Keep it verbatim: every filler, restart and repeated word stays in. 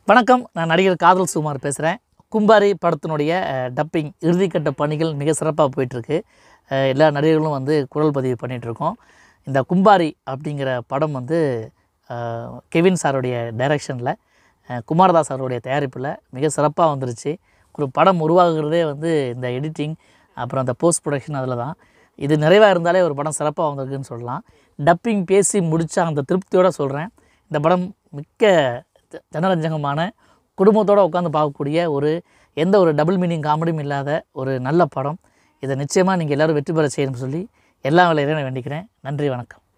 வணக்கம். நான் நடிகர் காதல் சுகுமார் பேசுகிறேன். கும்பாரி படத்தினுடைய டப்பிங் இறுதிக்கட்ட பணிகள் மிக சிறப்பாக போயிட்டுருக்கு. எல்லா நடிகர்களும் வந்து குரல் பதிவு பண்ணிகிட்ருக்கோம். இந்த கும்பாரி அப்படிங்கிற படம் வந்து கெவின் சாருடைய டைரக்ஷனில், குமாரதாஸ் சாருடைய தயாரிப்பில் மிக சிறப்பாக வந்துருச்சு. ஒரு படம் உருவாகிறதே வந்து இந்த எடிட்டிங் அப்புறம் அந்த போஸ்ட் ப்ரொடக்ஷன் அதில் தான். இது நிறைவாக இருந்தாலே ஒரு படம் சிறப்பாக வந்திருக்குன்னு சொல்லலாம். டப்பிங் பேசி முடித்தா அந்த திருப்தியோடு சொல்கிறேன். இந்த படம் மிக்க ஜனரஞ்சகமான, குடும்பத்தோடு உட்காந்து பார்க்கக்கூடிய ஒரு எந்த ஒரு டபுள் மீனிங் காமெடியும் இல்லாத ஒரு நல்ல படம். இதை நிச்சயமாக நீங்கள் எல்லோரும் வெற்றி பெற செய்யணும்னு சொல்லி எல்லா வேலையிலையும் நான் வேண்டிக்கிறேன். நன்றி, வணக்கம்.